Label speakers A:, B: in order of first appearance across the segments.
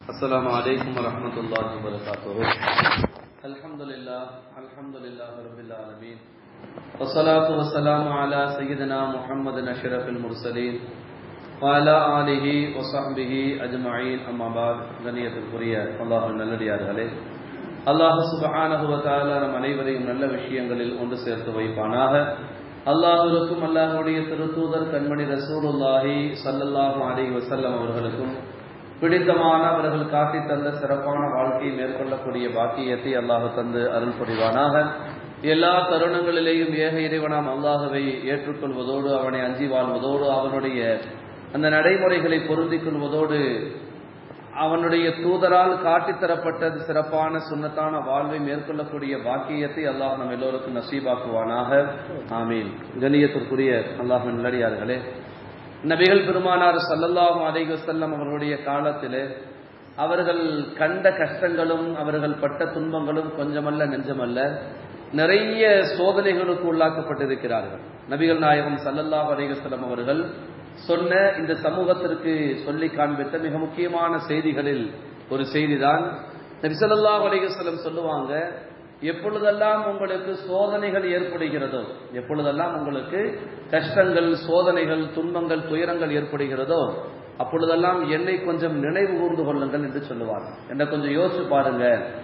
A: السلام عليكم ورحمة الله وبركاته. الحمد لله رب العالمين والصلاة والسلام على سيدنا محمد أشرف المرسلين وعلى آله وصحبه أجمعين. أما بعد. கண்ணியத்திற்குரிய அல்லாஹ்வின் நல்லடியார்களே, அல்லாஹ் சுப்ஹானஹு வ தஆலா நம் அனைவரையும் நல்ல விஷயங்களில் ஒன்று சேர்த்து வைப்பானாக. அல்லாஹ்விற்கும் அல்லாஹ்வுடைய திருத்தூதர் கண்மணி ரசூலுல்லாஹி ஸல்லல்லாஹு அலைஹி வஸல்லம் அவர்களுக்கும் பிடித்தமான அவர்கள் காட்டி தந்த சிறப்பான வாழ்க்கையை மேற்கொள்ளக்கூடிய பாக்கியத்தை அல்லாஹ் தந்து அருள் புரிவானாக. எல்லா தருணங்களிலேயும் ஏக இறைவனாம் அல்லாஹ்வை ஏற்றுக்கொள்வதோடு, அவனை அஞ்சி வாழ்வதோடு, அவனுடைய அந்த நடைமுறைகளை பொருந்திக் கொள்வதோடு, அவனுடைய தூதரால் காட்டித்தரப்பட்ட சிறப்பான சுன்னத்தான வாழ்வை மேற்கொள்ளக்கூடிய பாக்கியத்தை அல்லாஹ் நம் எல்லோருக்கும் நசீபாக்குவானாக. ஆமீன். கண்ணியத்திற்குரிய அல்லாஹ்வின் நல்லடியார்களே, நபிகள் பெருமானார் ஸல்லல்லாஹு அலைஹி வஸல்லம் அவர்களுடைய காலத்திலே அவர்கள் கண்ட கஷ்டங்களும் அவர்கள் பட்ட துன்பங்களும் கொஞ்சமல்ல நெஞ்சமல்ல, நிறைய சோதனைகளுக்கு உள்ளாக்கப்பட்டிருக்கிறார்கள். நபிகள் நாயகம் ஸல்லல்லாஹு அலைஹி வஸல்லம் அவர்கள் சொன்ன இந்த சமூகத்திற்கு சொல்லி காண்பித்த மிக முக்கியமான செய்திகளில் ஒரு செய்திதான், நபி ஸல்லல்லாஹு அலைஹி வஸல்லம் சொல்லுவாங்க, எப்பொழுதெல்லாம் உங்களுக்கு சோதனைகள் ஏற்படுகிறதோ, எப்பொழுதெல்லாம் உங்களுக்கு கஷ்டங்கள், சோதனைகள், துன்பங்கள், துயரங்கள் ஏற்படுகிறதோ, அப்பொழுதெல்லாம் என்னை கொஞ்சம் நினைவு கூர்ந்து கொள்ளுங்கள் என்று சொல்லுவாங்க. என்ன கொஞ்சம் யோசிச்சு பாருங்க.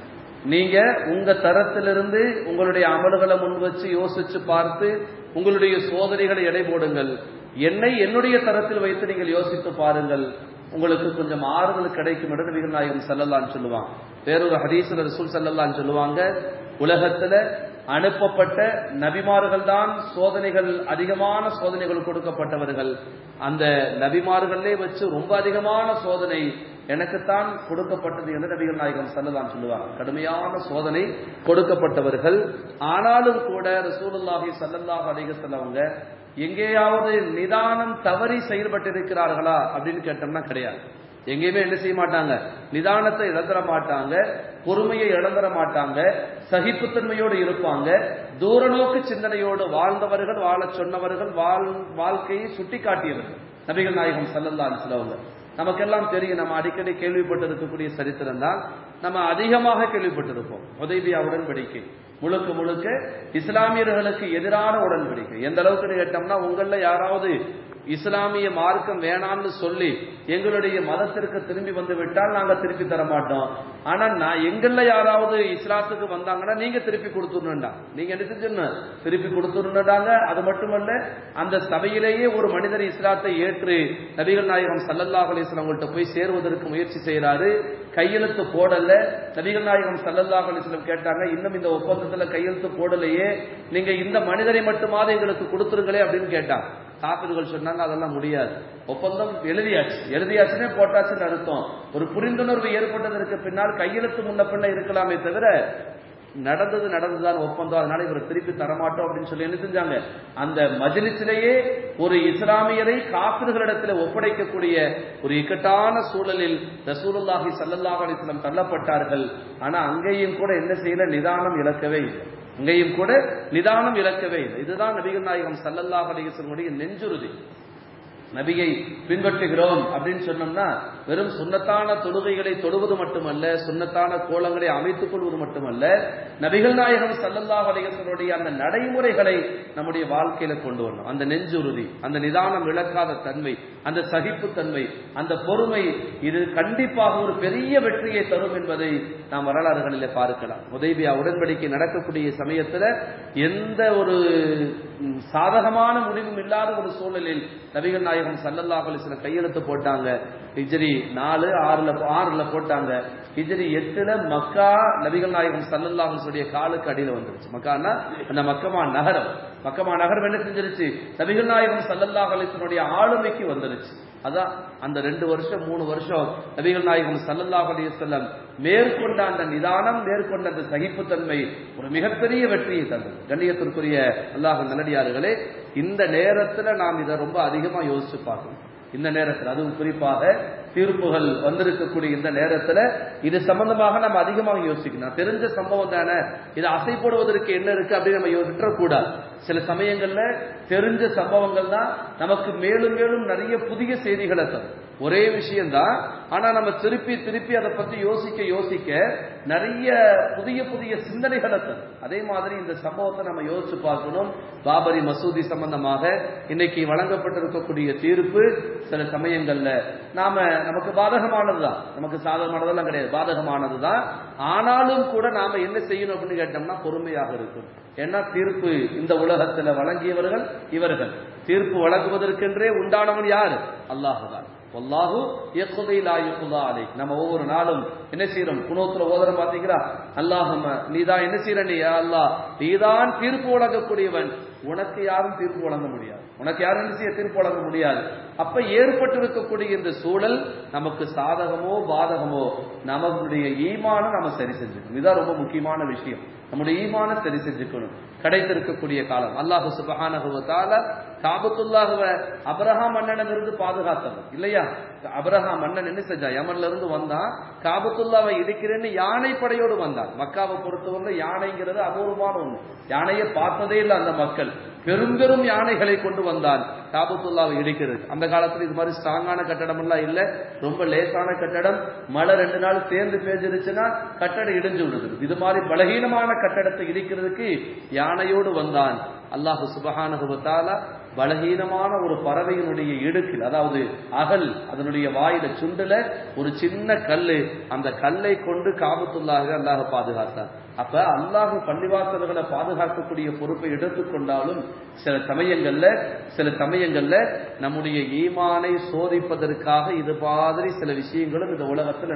A: நீங்க உங்க தரத்திலிருந்து உங்களுடைய அமல்களை முன் வச்சு யோசிச்சு பார்த்து உங்களுடைய சோதனைகளை எடை போடுங்கள். என்னுடைய தரத்தில் வைத்து நீங்கள் யோசித்து பாருங்கள், உங்களுக்கு கொஞ்சம் ஆறுதல் கிடைக்கும் என்று நபிகள் நாயகம் ஸல்லல்லாஹு சொல்லுவாங்க. வேறொரு ஹதீஸ்ல ரசூல் ஸல்லல்லாஹு சொல்லுவாங்க, உலகத்துல அனுப்பப்பட்ட நபிமார்கள் தான் சோதனைகள், அதிகமான சோதனைகள் கொடுக்கப்பட்டவர்கள். அந்த நபிமார்களே வச்சு ரொம்ப அதிகமான சோதனை எனக்குத்தான் கொடுக்கப்பட்டது என்று நபிகள் நாயகம் ஸல்லல்லாஹு சொல்லுவாங்க. கடுமையான சோதனை கொடுக்கப்பட்டவர்கள். ஆனாலும் கூட ரசூலுல்லாஹி ஸல்லல்லாஹு அலைஹி வஸல்லம் எங்கேயாவது நிதானம் தவறி செயல்பட்டிருக்கிறார்களா அப்படின்னு கேட்டோம்னா கிடையாது. எங்கேயுமே என்ன செய்ய மாட்டாங்க, நிதானத்தை இழந்துட மாட்டாங்க, பொறுமையை இழந்துட மாட்டாங்க, சகிப்புத்தன்மையோடு இருப்பாங்க. தூரநோக்கு சிந்தனையோடு வாழ்ந்தவர்கள், வாழ சொன்னவர்கள், வாழ்க்கையை சுட்டி காட்டியவர்கள் நபிகள் நாயகம் ஸல்லல்லாஹு அலைஹி வஸல்லம். நமக்கெல்லாம் தெரியும், நம்ம அடிக்கடி கேள்விப்பட்டிருக்கக்கூடிய சரித்திரம் தான், நம்ம அதிகமாக கேள்விப்பட்டிருப்போம். ஹுதைபியா உடன்படிக்கை முழுக்க முழுக்க இஸ்லாமியர்களுக்கு எதிரான உடன்படிக்கை. எந்த அளவுக்கு கேட்டோம்னா, உங்கள யாராவது இஸ்லாமிய மார்க்கம் வேணாம்னு சொல்லி எங்களுடைய மதத்திற்கு திரும்பி வந்து விட்டால் நாங்க திருப்பி தர மாட்டோம். ஆனா எங்கள யாராவது இஸ்லாத்துக்கு வந்தாங்கன்னா நீங்க திருப்பி கொடுத்துருந்தா, நீங்க என்ன செஞ்சு திருப்பி கொடுத்துருந்தாங்க. அது மட்டுமல்ல, அந்த சபையிலேயே ஒரு மனிதர் இஸ்லாத்தை ஏற்று நபிகள் நாயகம் ஸல்லல்லாஹு அலைஹி வஸல்லம் அவங்கள்ட்ட போய் சேருவதற்கு முயற்சி செய்யறாரு. கையெழுத்து போடல. நபிகள் நாயகம் ஸல்லல்லாஹு அலைஹி வஸல்லம் கேட்டாங்க, இன்னும் இந்த ஒப்பந்தத்துல கையெழுத்து போடலையே, நீங்க இந்த மனிதரை மட்டுமாவது எங்களுக்கு கொடுத்துருங்களே அப்படின்னு கேட்டாங்க. காபிர்கள் சொன்னாங்க, அதெல்லாம் முடியாது, ஒப்பந்தம் எழுதியாச்சுன்னே போட்டாச்சுன்னு அர்த்தம். ஒரு புரிந்துணர்வு ஏற்பட்டதற்கு பின்னால் கையெழுத்து முன்ன பின்ன இருக்கலாமே தவிர நடந்ததுதான் ஒப்பந்தம், அதனால இவர் திருப்பி தரமாட்டோம் அப்படின்னு சொல்லி என்ன செஞ்சாங்க, அந்த மஜ்லிஸிலேயே ஒரு இஸ்லாமியரை காபிர்களிடத்தில் ஒப்படைக்கக்கூடிய ஒரு இக்கட்டான சூழலில் ரசூலுல்லாஹி ஸல்லல்லாஹு அலைஹி வஸல்லம் தள்ளப்பட்டார்கள். ஆனா அங்கேயும் கூட என்ன செய்யல, நிதானம் இழக்கவே இல்லை. இங்கேயும் கூட நிதானம் இழக்கவே இல்லை. இதுதான் நபிகள் நாயகம் ஸல்லல்லாஹு அலைஹி வஸல்லம் நெஞ்சுறுதி. நபியை பின்பற்றுகிறோம் அப்படின்னு சொன்னோம்னா வெறும் சுன்னத்தான தொழுகைகளை தொழுவது மட்டுமல்ல, சுன்னத்தான கோலங்களை அமைத்துக் கொள்வது மட்டுமல்ல, நபிகள் நாயகம் ஸல்லல்லாஹு அலைஹி வஸல்லம் அந்த நடைமுறைகளை நம்முடைய வாழ்க்கையில கொண்டு வரணும். அந்த நெஞ்சுறுதி, அந்த நிதானம் இழக்காத தன்மை, அந்த சகிப்புத்தன்மை, அந்த பொறுமை, இது கண்டிப்பாக ஒரு பெரிய வெற்றியை தரும் என்பதை நாம் வரலாறுகளிலே பார்க்கலாம். ஹுதைபியா உடன்படிக்கை நடக்கக்கூடிய சமயத்துல எந்த ஒரு சாதகமான முடிவும் இல்லாத ஒரு சூழலில் நபிகள் நாயகம் ஸல்லல்லாஹு அலைஹி வஸல்லம் கையெழுத்து போட்டாங்க. ஹிஜ்ரி 4-6 போட்டாங்க. ஹிஜ்ரி 8 மக்கா நபிகள் நாயகம் ஸல்லல்லாஹு அலைஹி வஸல்லம் காலுக்கு அடியில் வந்துருச்சு. மக்கான்னா அந்த மக்கமா நகரம் என்ன செஞ்சிருச்சு, நபிகள் நாயகம் ஸல்லல்லாஹு அலைஹி வஸல்லம் ஆளுமைக்கு வந்துருச்சு. அதான் அந்த 2 வருஷம் 3 வருஷம் நபிகள் நாயகம் ஸல்லல்லாஹு அலைஹி வஸல்லம் மேற்கொண்ட அந்த நிதானம், மேற்கொண்ட அந்த சகிப்புத்தன்மை ஒரு மிகப்பெரிய வெற்றியை தந்தது. கண்ணியத்திற்குரிய அல்லாஹ் நல்லடியார்களே, இந்த நேரத்துல நாம் இதை ரொம்ப அதிகமா யோசிச்சு பார்க்கணும். இந்த நேரத்தில், அதுவும் குறிப்பாக தீர்ப்புகள் வந்திருக்கக்கூடிய இந்த நேரத்துல இது சம்பந்தமாக நம்ம அதிகமாக யோசிக்கணும். தெரிஞ்ச சம்பவம் தானே, இதை அசை போடுவதற்கு என்ன இருக்கு அப்படின்னு நம்ம யோசிக்கக்கூடாது. சில சமயங்கள்ல தெரிஞ்ச சம்பவங்கள் தான் நமக்கு மேலும் மேலும் நிறைய புதிய செய்திகளை தரும். ஒரே விஷயம்தான். ஆனா நம்ம திருப்பி திருப்பி அதை பத்தி யோசிக்க நிறைய புதிய புதிய சிந்தனைகளை தரும். அதே மாதிரி இந்த சம்பவத்தை நம்ம யோசிச்சு பார்க்கணும். பாபரி மசூதி சம்பந்தமாக இன்னைக்கு வழங்கப்பட்டிருக்கக்கூடிய தீர்ப்பு சில சமயங்கள்ல நமக்கு பாதகமானதுதான், நமக்கு சாதகமானதெல்லாம் கிடையாது, பாதகமானதுதான். ஆனாலும் கூட நாம என்ன செய்யணும் அப்படின்னு கேட்டோம்னா பொறுமையாக இருக்கும். ஏன்னா தீர்ப்பு இந்த உலகத்துல வழங்கியவர்கள் இவர்கள். தீர்ப்பு வழங்குவதற்கென்றே உண்டானவன் யாரு? அல்லாஹுதான். அல்லாஹு யக்தி லா யுக்தா அலைஹி. நம்ம ஒவ்வொரு நாளும் என்ன செய்யறோம்? குனூத்துல ஓதுறோம் பாத்தீங்களா? அல்லாஹும்ம நீதான் என்ன செய்யற? நீ யா அல்லாஹ் நீதான் தீர்ப்பு வழங்கக்கூடியவன், உனக்கு யாரும் தீர்ப்பு வழங்க முடியாது, உனக்கு யாரும் என்ன செய்ய தீர்ப்பு வழங்க முடியாது. அப்ப ஏற்பட்டிருக்கக்கூடிய இந்த சூழல் நமக்கு சாதகமோ பாதகமோ நம்மளுடைய ஈமான நம்ம சரி செஞ்சுக்கணும். இதுதான் ரொம்ப முக்கியமான விஷயம். நம்முடைய ஈமான சரி செஞ்சுக்கணும். கிடைத்திருக்கக்கூடிய காலம் அல்லாஹ் சுப்ஹானஹு வ தஆலா காபத்துல்லாஹ்வை அப்ரஹாம் மன்னனிலிருந்து பாதுகாத்தவர் இல்லையா? அப்ரஹாம் மன்னன் என்ன செஞ்சா? யமன்ல இருந்து வந்தான், காபத்துல்லாவை இடிக்கிறேன்னு யானை படையோடு வந்தான். மக்காவை பொறுத்தவரை யானைங்கிறது அபூர்வமான ஒண்ணு. யானையை பார்த்ததே இல்லை அந்த மக்கள். பெரும் பெரும் யானைகளை கொண்டு வந்தான் காபத்துல்லாவை இடிக்கிறது. அந்த காலத்துல இது மாதிரி ஸ்ட்ராங்கான கட்டடம் எல்லாம் இல்ல, ரொம்ப லேசான கட்டடம். மழை 2 நாள் சேர்ந்து பேஞ்சிருச்சுன்னா கட்டடம் இடிஞ்சு விடுது. இது மாதிரி பலகீனமான கட்டடத்தை இடிக்கிறதுக்கு யானையோடு வந்தான். அல்லாஹ் சுப்ஹானஹு வ தஆலா பலகீனமான ஒரு பறவையினுடைய இடுக்கில், அதாவது அகல், அதனுடைய வாயில சுண்டுல ஒரு சின்ன கல்லு, அந்த கல்லை கொண்டு காபத்துல்லாஹை அல்லாஹ் பாதுகாத்தான். அப்ப அல்லாஹ் பள்ளிவாசல்களை பாதுகாக்கக்கூடிய பொறுப்பை எடுத்துக்கொண்டாலும் சில சமயங்கள்ல நம்முடைய ஈமானை சோதிப்பதற்காக இது மாதிரி சில விஷயங்களும் இந்த உலகத்துல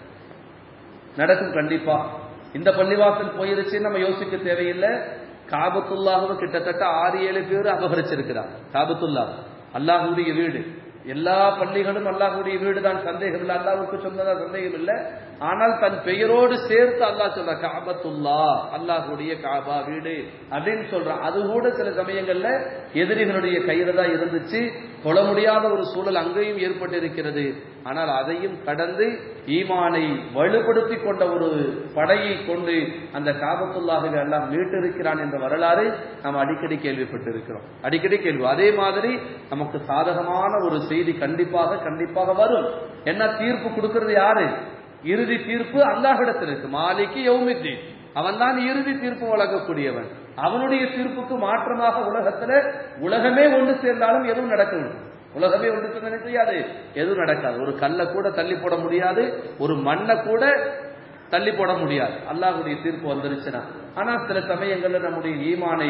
A: நடக்கும் கண்டிப்பா. இந்த பள்ளிவாசல் போயிருச்சு நம்ம யோசிக்க தேவையில்லை. காபத்துல்லாஹ்வை கிட்டத்தட்ட 6-7 பேர் அபகரிச்சிருக்கிறார். காபத்துல்லா அல்லாஹ்வுடைய வீடு. எல்லா பள்ளிகளும் அல்லாஹ்வுடைய வீடு தான், சந்தேகம் இல்லை. அல்லாஹ்வுக்கு சொன்னதா சந்தேகம் இல்லை. ஆனால் தன் பெயரோடு சேர்த்து அல்லாஹ் சொல்ற காபத்துல்லா, அல்லாஹ்வுடைய காபா வீடு அப்படின்னு சொல்றான். அது கூட சில சமயங்கள்ல எதிரிகளுடைய கையில தான் இருந்துச்சு. தொழ முடியாத ஒரு சூழல் அங்கேயும் ஏற்பட்டிருக்கிறது. ஆனால் அதையும் கடந்து ஈமானை வலுப்படுத்தி கொண்ட ஒரு படையை கொண்டு அந்த காபத்துல்லாஹை அல்லாஹ் மீட்டிருக்கிறான் என்ற வரலாறு நாம் அடிக்கடி கேள்விப்பட்டிருக்கிறோம். அதே மாதிரி நமக்கு சாதகமான ஒரு செய்தி கண்டிப்பாக வரும். என்ன தீர்ப்பு கொடுக்கிறது யாரு? இறுதி தீர்ப்பு அல்லாஹ்விடத்தில் இருக்கு. மாலிகி யௌமித்தீன், அவன் தான் இறுதி தீர்ப்பு வழங்கக்கூடியவன். அவனுடைய தீர்ப்புக்கு மாற்றமாக உலகமே ஒன்று சேர்ந்தாலும் எதுவும் நடக்கணும். உலகமே ஒன்று சேர்ந்து செய்யாது, எதுவும் நடக்காது. ஒரு கல்லை கூட தள்ளி போட முடியாது, ஒரு மண்ணை கூட தள்ளி போட முடியாது அல்லாஹ்வுடைய தீர்ப்பு வந்துருச்சுன்னா. ஆனா சில சமயங்கள்ல நம்முடைய ஈமானை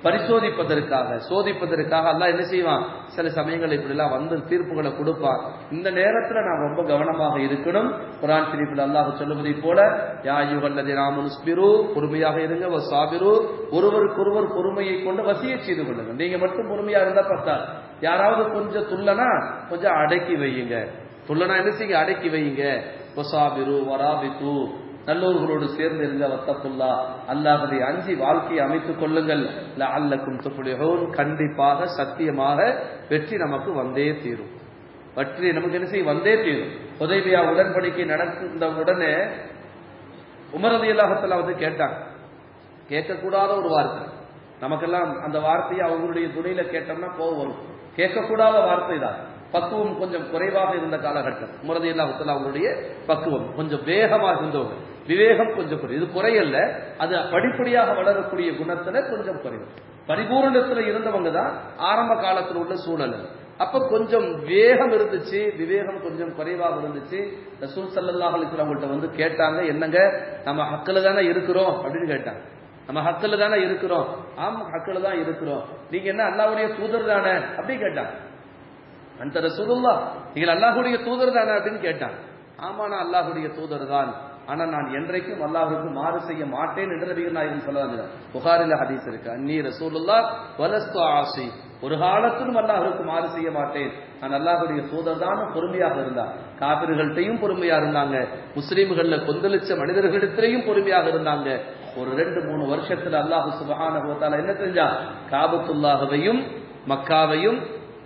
A: சோதிப்பதற்காக அல்லாஹ் என்ன செய்வான்? சில சமயங்கள் இப்படி எல்லாம் வந்து தீர்ப்புகளை கொடுப்பான். இந்த நேரத்துல நாம் ரொம்ப கவனமாக இருக்கணும். குர்ஆன் ஷரீஃபில் அல்லாஹ் சொல்லுவதை போல, யா அய்யுஹல்லதீன ஆமனு ஸ்பிரு, பொறுமையாக இருங்க, வஸாபிரு, ஒருவருக்கொருவர் பொறுமையை கொண்டு வசியத் செய்து கொள்ளுங்க. நீங்க மட்டும் பொறுமையா இருந்தா பத்தாது. யாராவது கொஞ்சம் துள்ளனா கொஞ்சம் அடக்கி வையுங்க. துள்ளனா என்ன செய்யுங்க? அடக்கி வையுங்க. வஸாபிரு வராபிது, நல்லோர்களோடு சேர்ந்து இருங்க. வத்தகுல்லா, அல்லாஹ்வை அஞ்சி வாழ்க்கையை அமைத்துக் கொள்ளுங்கள். லஅல்லக்கும் துஃப்லிஹூன், கண்டிப்பாக சத்தியமாக வெற்றி நமக்கு வந்தே தீரும். வெற்றி நமக்கு என்ன செய்ய வந்தே தீரும். ஹுதைபியா உடன்படிக்கை நடந்த உடனே உமர் ரலியல்லாஹு தஆலா வந்து கேட்டாங்க. கேட்கக்கூடாத ஒரு வார்த்தை. நமக்கெல்லாம் அந்த வார்த்தையை அவங்களுடைய துணையில கேட்டோம்னா கோவம் வரும். கேட்கக்கூடாத வார்த்தை தான். பக்குவம் கொஞ்சம் குறைவாக இருந்த காலகட்டம். உமர் ரலியல்லாஹு தஆலா அவருடைய பக்குவம் கொஞ்சம் வேகமாக இருந்தவங்க. விவேகம் கொஞ்சம் குறை. இது குறையல்ல, அது படிப்படியாக வளரக்கூடிய குணத்துல கொஞ்சம் குறைவு. பரிபூரணத்துல இருந்தவங்க தான் ஆரம்ப காலத்தில் உள்ள சூழல். அப்ப கொஞ்சம் வேகம் இருந்துச்சு, விவேகம் கொஞ்சம் குறைவாக இருந்துச்சு. ரசூல் ஸல்லல்லாஹு அலைஹி வஸல்லம் அவங்கள்ட்ட வந்து கேட்டாங்க, என்னங்க நம்ம ஹக்குல தானே இருக்கிறோம் அப்படின்னு கேட்டாங்க. நம்ம ஹக்குல தானே இருக்கிறோம். ஆமா ஹக்குல தான் இருக்கிறோம். நீங்க என்ன அல்லாஹ்வுடைய தூதர் தானே அப்படி கேட்டாங்க. அந்த ரசூலுல்லாஹ், நீங்கள் அல்லாஹ்வுடைய தூதர் தானே அப்படின்னு கேட்டாங்க. ஆமா நான் அல்லாஹ்வுடைய தூதர் தான், ஆனா நான் என்றைக்கும் அல்லாஹ்வுக்கு மாறு செய்ய மாட்டேன் என்று நபிகள் நாயகம் ஸல்லல்லாஹு புகாரில ஹதீஸ் இருக்கு. அன்னி ரசூலுல்லாஹ் வலஸ்து ஆசி, ஒரு காலத்திலும் அல்லாஹ்வுக்கு மாறு செய்ய மாட்டேன், நான் அல்லாஹ்வுடைய தூதர் தான். பொறுமையாக இருந்தார். காபிர்கள்ட்டையும் பொறுமையா இருந்தாங்க, முஸ்லிம்கள்ல கொந்தளிச்ச மனிதர்களிடத்திலையும் பொறுமையாக இருந்தாங்க. ஒரு 2-3 வருஷத்துல அல்லாஹ் சுப்ஹானஹு வ தஆலா என்ன செஞ்சா? காபத்துல்லாஹவையும் மக்காவையும்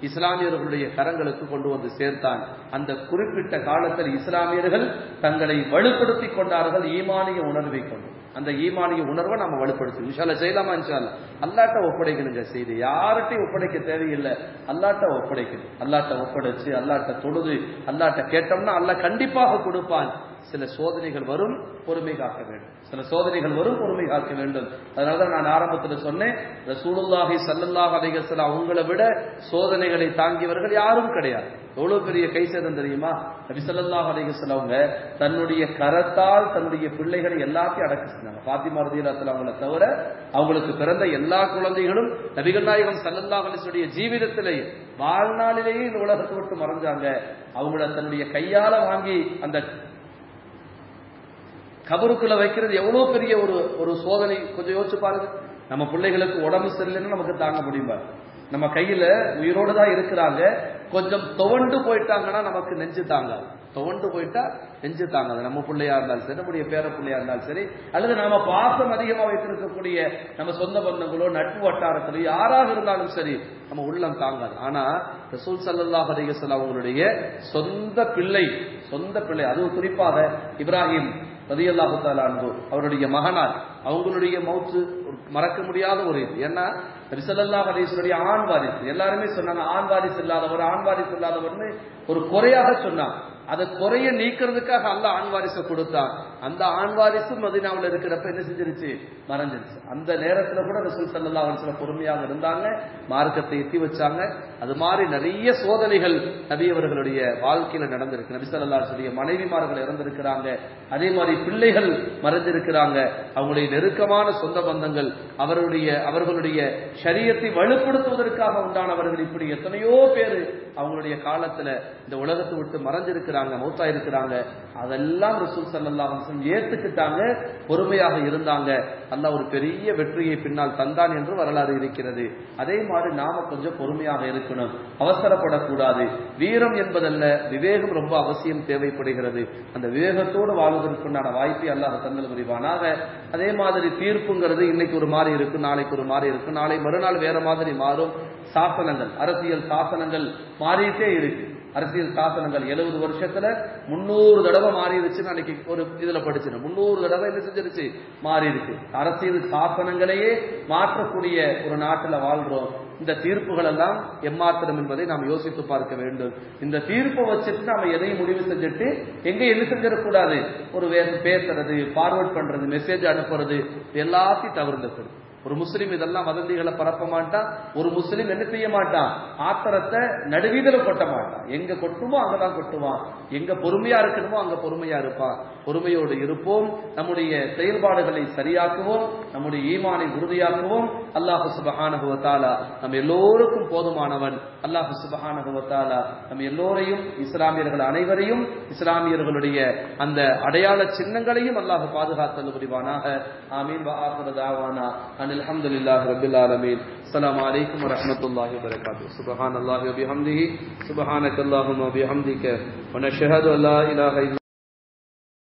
A: இஸ்லாமியர்களுடைய கரங்களுக்கு கொண்டு வந்து சேர்த்தான். அந்த குறிப்பிட்ட காலத்தில் இஸ்லாமியர்கள் தங்களை வலுப்படுத்திக் கொண்டார்கள் ஈமானிய உணர்வை கொண்டு. அந்த ஈமானிய உணர்வை நம்ம வலுப்படுத்தி இன்ஷால்லா செய்யலாமா? இன்ஷால்லா அல்லாட்ட ஒப்படைக்கணுங்க. செய்து யார்கிட்டையும் ஒப்படைக்க தேவையில்லை, அல்லாட்ட ஒப்படைக்கணும். அல்லாட்ட ஒப்படைச்சு அல்லாட்ட தொழுது அல்லாட்ட கேட்டோம்னா அல்லாஹ் கண்டிப்பாக கொடுப்பான். சில சோதனைகள் வரும், பொறுமை காக்க வேண்டும். சில சோதனைகள் வரும், பொறுமை காக்க வேண்டும். அதனாலதான் நான் ஆரம்பத்தில் சொன்னேன், ரசூலுல்லாஹி ஸல்லல்லாஹு அலைஹி வஸல்லம் அவங்களை விட சோதனைகளை தாங்கியவர்கள் யாரும் கிடையாது. எவ்வளவு பெரிய கை சேதம் தெரியுமா? நபி ஸல்லல்லாஹு அலைஹி வஸல்லம் அவங்க தன்னுடைய கரத்தால் தன்னுடைய பிள்ளைகளை எல்லாத்தையும் அடக்க செஞ்சாங்க. ஃபாத்திமா ரலியல்லாஹு அன்ஹா அவங்களை தவிர அவங்களுக்கு பிறந்த எல்லா குழந்தைகளும் நபிகள் நாயகம் ஸல்லல்லாஹு அலைஹி வஸல்லம் ஜீவிதத்திலேயே வாழ்நாளிலேயே இந்த உலகத்தை விட்டு மறைஞ்சாங்க. அவங்கள தன்னுடைய கையால வாங்கி அந்த கபருக்குள்ள வைக்கிறது எவ்வளவு பெரிய ஒரு சோதனை. கொஞ்சம் யோசிச்சு பாருங்க. நம்ம பிள்ளைகளுக்கு உடம்பு சரியில்லைன்னு நமக்கு தாங்க முடியுமா? நம்ம கையில உயிரோடு தான் இருக்கிறாங்க, கொஞ்சம் துவண்டு போயிட்டாங்கன்னா நமக்கு நெஞ்சு தாங்காது. துவண்டு போயிட்டா நெஞ்சு தாங்காது. நம்ம பிள்ளையா இருந்தாலும் சரி, நம்முடைய பேர பிள்ளையா இருந்தாலும் சரி, அல்லது நாம பாசம் அதிகமா வைத்திருக்கக்கூடிய நம்ம சொந்த பந்தங்களோ நட்பு வட்டாரத்திலோ யாராக இருந்தாலும் சரி, நம்ம உள்ளம் தாங்காது. ஆனா ரசூல் ஸல்லல்லாஹு அலைஹி வஸல்லம் அவங்களுடைய சொந்த பிள்ளை, அதுவும் குறிப்பாக இப்ராஹிம் ரலியல்லாஹு தஆலா அன்ஹு அவருடைய மகனார், அவங்களுடைய மௌத்து மறக்க முடியாத ஒரு இது. ஏன்னா நபி ஸல்லல்லாஹு அலைஹி வஸல்லம் ஆண் வாரிசு. எல்லாருமே சொன்னாங்க ஆண் வாரிசு இல்லாதவர்னு ஒரு குறையாக சொன்னாங்க. அதை குறைய நீக்கிறதுக்காக அல்லாஹ் ஆண் வாரிசை கொடுத்தான். அந்த ஆண் வாரிசு மதீனாவில் இருக்கிறப்ப என்ன செஞ்சிருச்சு? மறைஞ்சிருச்சு. அந்த நேரத்துல கூட ரசூல் ஸல்லல்லாஹு அலைஹி வஸல்லம் பொறுமையாக இருந்தாங்க, மார்க்கத்தை எத்தி வச்சாங்க. அது மாதிரி நிறைய சோதனைகள் நபி அவர்களுடைய வாழ்க்கையில நடந்திருக்கு. நபி ஸல்லல்லாஹு அலைஹி வஸல்லம் மனைவிமார்கள் இறந்திருக்கிறாங்க, அதே மாதிரி பிள்ளைகள் மறைஞ்சிருக்கிறாங்க. அவங்களுடைய நெருக்கமான சொந்த பந்தங்கள், அவர்களுடைய ஷரியத்தை வலுப்படுத்துவதற்காக உண்டானவர்கள், இப்படி எத்தனையோ பேரு அவங்களுடைய காலத்துல இந்த உலகத்தை விட்டு மறைஞ்சிருக்கிறாங்க, மௌத்தா இருக்கிறாங்க. அதெல்லாம் ரசூல் ஸல்லல்லாஹு அலைஹி வஸல்லம் ஏத்துக்கிட்டாங்க, பொறுமையாக இருந்தாங்க. அல்லாஹ் ஒரு பெரிய வெற்றியை பின்னால் தந்தான் என்று வரலாறு இருக்கிறது. அதே மாதிரி நாம கொஞ்சம் பொறுமையாக இருக்கணும், அவசரப்படக்கூடாது. வீரம் என்பதல்ல, விவேகம் ரொம்ப அவசியம் தேவைப்படுகிறது. அந்த விவேகத்தோடு வாழ்வதற்குண்டான வாய்ப்பை அல்லாஹ் தந்தல் புரிவானாக. அதே மாதிரி தீர்ப்புங்கிறது இன்னைக்கு ஒரு மாதிரி இருக்கு, நாளைக்கு ஒரு மாதிரி இருக்கு, நாளை மறுநாள் வேற மாதிரி மாறும். சாசனங்கள், அரசியல் சாசனங்கள் மாறிட்டே இருக்கு. அரசியல் சாசனங்கள் 70 வருஷத்துல 300 தடவை மாறிடுச்சுன்னு அன்னைக்கு ஒரு இதுல படிச்சிடும். 300 தடவை என்ன செஞ்சிருச்சு? மாறி இருக்கு. அரசியல் சாசனங்களையே மாற்றக்கூடிய ஒரு நாட்டுல வாழ்றோம். இந்த தீர்ப்புகள் எல்லாம் எம்மாத்திரம் என்பதை நாம் யோசித்து பார்க்க வேண்டும். இந்த தீர்ப்பை வச்சுட்டு நாம எதையும் முடிவு செஞ்சுட்டு எங்க என்ன செஞ்சிடக்கூடாது? ஒரு பேசுறது, ஃபார்வர்ட் பண்றது, மெசேஜ் அனுப்புறது எல்லாத்தையும் தவிர்த்துக்கணும். ஒரு முஸ்லீம் இதெல்லாம் வதந்திகளை பரப்ப மாட்டான். ஒரு முஸ்லீம் என்ன செய்ய மாட்டான்? ஆத்திரத்தை நடுவீதில கொட்ட மாட்டான். எங்க கொட்டுமோ அங்கதான் கொட்டுவான். எங்க பொறுமையா இருக்கணுமோ அங்க பொறுமையா இருப்பான். பொறுமையோடு இருப்போம், நம்முடைய செயல்பாடுகளை சரியாக்குவோம், நம்முடைய ஈமானை உறுதியாக்குவோம். அல்லாஹ் சுப்ஹானஹு வ தஆலா நம்ம எல்லோருக்கும் போதுமானவன். அல்லாஹ் சுப்ஹானஹு வ தஆலா நம்ம எல்லோரையும், இஸ்லாமியர்கள் அனைவரையும், இஸ்லாமியர்களுடைய அந்த அடையாள சின்னங்களையும் அல்லாஹ் பாதுகாத்தல் புரிவானாக. ஆமீன். வ ஆகிரு தாவானா அல்ஹம்துலில்லாஹி ரப்பில் ஆலமீன். அஸ்ஸலாமு அலைக்கும் வ ரஹ்மத்துல்லாஹி வ பரகாத்துஹு. சுப்ஹானல்லாஹி வ பிஹம்திஹி, சுப்ஹானக்கல்லாஹும்ம வ பிஹம்திக, வ நஷ்ஹது அல்லா இலாஹா